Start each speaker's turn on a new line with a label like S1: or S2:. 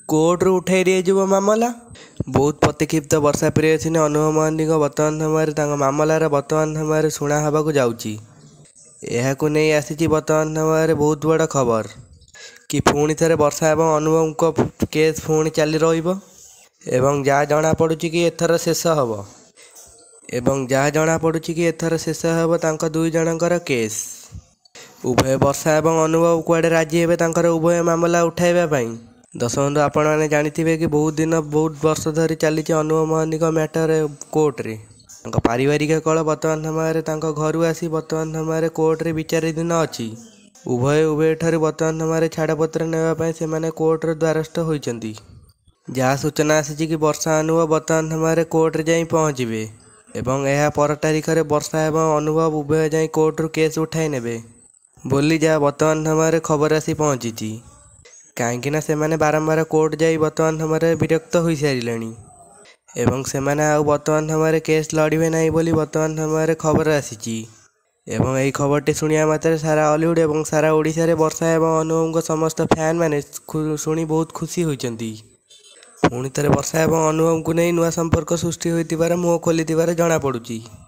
S1: कोर्टरू उठाई दिज्व मामला। बहुत प्रतिक्षिप्त वर्षा प्रियदर्शिनी अनुभ महांती बर्तमान समय मामलार बर्तमान समय शुणा हाँक जाऊँगी। नहीं आसी बर्तमान समय बहुत बड़ खबर कि पुणी थे वर्षा एवं अनुभव केस पुणी चली रहा जना पड़ुची कि एथर शेष हम एवं जहाँ जना पड़ुची कि एथर शेष हम दुई जनकर केस। उभय वर्षा एवं अनुभव कुआडे राजी हे उभय मामला उठाइबापी। दर्शक बंधु आपण मैंने जानी कि बहुत दिन बहुत वर्ष धरी चली अनुभ महांती मैटर कोर्टे पारिवारिक कल बर्तमान समय घर आसी बर्तमान समय कोर्टे विचाराधीन अच्छी। उभय ठार बर्तमान समय छाड़पत्र नापी से कोर्टर द्वारस्थ होती। जहाँ सूचना आसी कि वर्षा अनुभव बर्तमान समय कोर्टे जा पहुँचे एवं यह पर तारीख में वर्षा एवं अनुभव उभय जा कोर्टरू केस उठाई ने बोली जहाँ बर्तमान समय खबर आसी पहुँची। कहीं से बारंबार कोर्ट जाई बर्तमान समय विरक्त हो सारे एवं से बर्तमान समय केस लड़े ना बोली बर्तमान समय खबर आसी। एवं यही खबर शुणा मात्र सारा हॉलीवुड और सारा ओडिशा रे वर्षा एवं अनुभव समस्त फैन मैंने शुणी बहुत खुशी होती। पुणी थे वर्षा एवं अनुभव को नहीं नुआ संपर्क सृष्टि होती मुँह खोली जना पड़ुची।